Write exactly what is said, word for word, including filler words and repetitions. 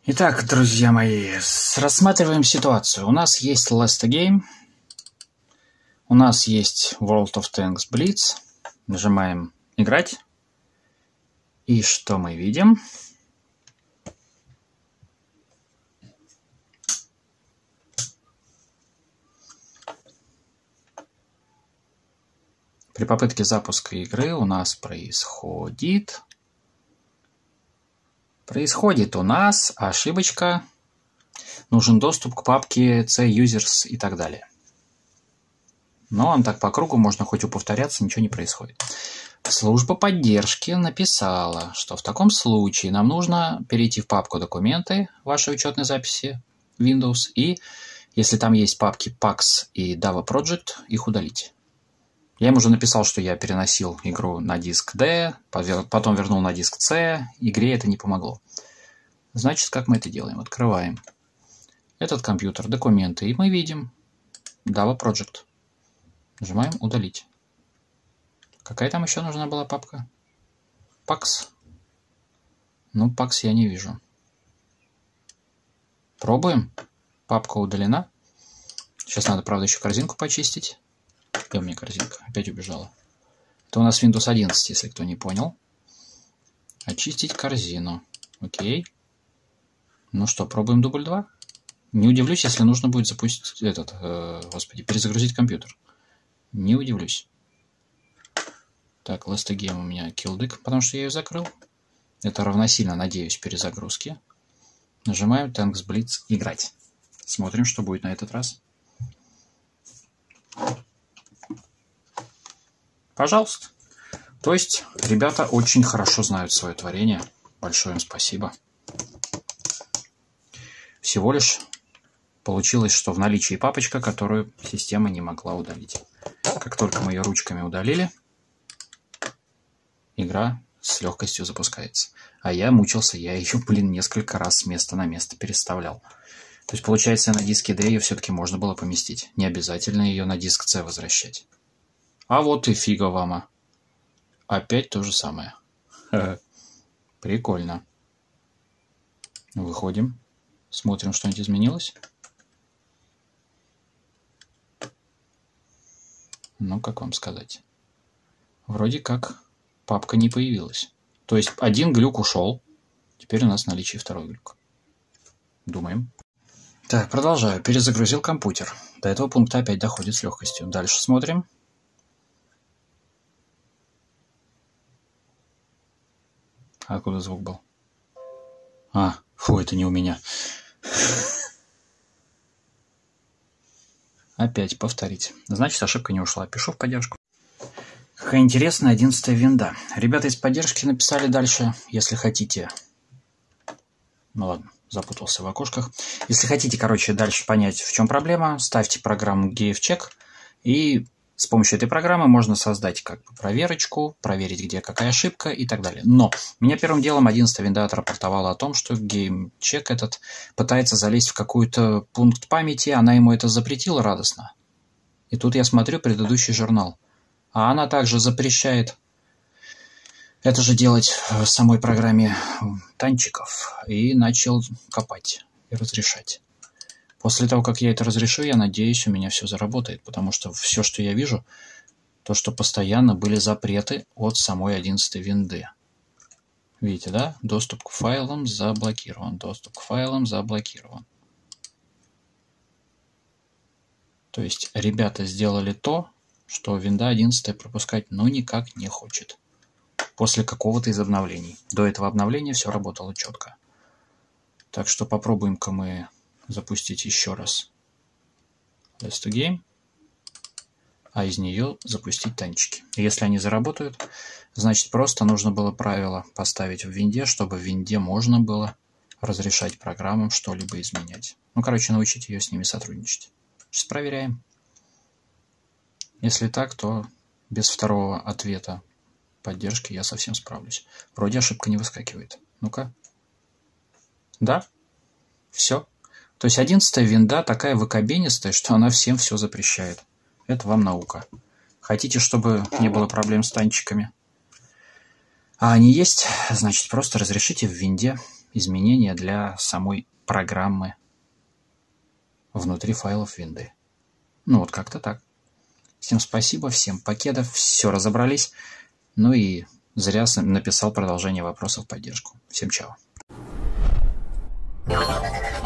Итак, друзья мои, рассматриваем ситуацию. У нас есть Last Game, у нас есть World of Tanks Blitz. Нажимаем «Играть». И что мы видим? При попытке запуска игры у нас происходит... Происходит у нас ошибочка. Нужен доступ к папке C-Users и так далее. Но он так по кругу, можно хоть и повторяться, ничего не происходит. Служба поддержки написала, что в таком случае нам нужно перейти в папку «Документы» вашей учетной записи Windows, и если там есть папки Pax и Dava Project, их удалить. Я им уже написал, что я переносил игру на диск D, потом вернул на диск C, игре это не помогло. Значит, как мы это делаем? Открываем этот компьютер, документы, и мы видим Dava Project. Нажимаем «Удалить». Какая там еще нужна была папка? Pax. Ну, Pax я не вижу. Пробуем. Папка удалена. Сейчас надо, правда, еще корзинку почистить. Где у меня корзинка? Опять убежала. Это у нас Windows одиннадцать, если кто не понял. Очистить корзину. Окей. Ну что, пробуем дубль два. Не удивлюсь, если нужно будет запустить этот, э, господи, перезагрузить компьютер. Не удивлюсь. Так, Last Game у меня киллдык, потому что я ее закрыл. Это равносильно, надеюсь, перезагрузке. Нажимаем Tanks Blitz «Играть». Смотрим, что будет на этот раз. Пожалуйста. То есть, ребята очень хорошо знают свое творение. Большое им спасибо. Всего лишь получилось, что в наличии папочка, которую система не могла удалить. Как только мы ее ручками удалили, игра с легкостью запускается. А я мучился, я ее, блин, несколько раз с места на место переставлял. То есть, получается, на диске D ее все-таки можно было поместить. Не обязательно ее на диск C возвращать. А вот и фига вам. Опять то же самое. Прикольно. Выходим. Смотрим, что-нибудь изменилось. Ну, как вам сказать? Вроде как папка не появилась. То есть один глюк ушел. Теперь у нас в наличии второй глюк. Думаем. Так, продолжаю. Перезагрузил компьютер. До этого пункта опять доходит с легкостью. Дальше смотрим. А откуда звук был? А, фу, это не у меня. Опять повторить. Значит, ошибка не ушла. Пишу в поддержку. Какая интересная одиннадцатая винда. Ребята из поддержки написали дальше, если хотите... Ну ладно, запутался в окошках. Если хотите, короче, дальше понять, в чем проблема, ставьте программу GFCheck, и с помощью этой программы можно создать как бы проверочку, проверить, где какая ошибка и так далее. Но меня первым делом одиннадцатая винда отрапортовала о том, что GameCheck этот пытается залезть в какой-то пункт памяти, она ему это запретила радостно. И тут я смотрю предыдущий журнал. А она также запрещает это же делать в самой программе танчиков. И начал копать и разрешать. После того, как я это разрешу, я надеюсь, у меня все заработает, потому что все, что я вижу, то, что постоянно были запреты от самой одиннадцатой винды. Видите, да? Доступ к файлам заблокирован. Доступ к файлам заблокирован. То есть ребята сделали то, что винда одиннадцать пропускать ну никак не хочет. После какого-то из обновлений. До этого обновления все работало четко. Так что попробуем-ка мы запустить еще раз Last Game, а из нее запустить танчики. Если они заработают, значит просто нужно было правило поставить в винде, чтобы в винде можно было разрешать программам что-либо изменять. Ну, короче, научить ее с ними сотрудничать. Сейчас проверяем. Если так, то без второго ответа поддержки я совсем справлюсь. Вроде ошибка не выскакивает. Ну-ка. Да? Все. То есть одиннадцатая винда такая выкобенистая, что она всем все запрещает. Это вам наука. Хотите, чтобы не было проблем с танчиками? А они есть, значит, просто разрешите в винде изменения для самой программы внутри файлов винды. Ну вот как-то так. Всем спасибо, всем покедов, все разобрались. Ну и зря написал продолжение вопросов в поддержку. Всем чао.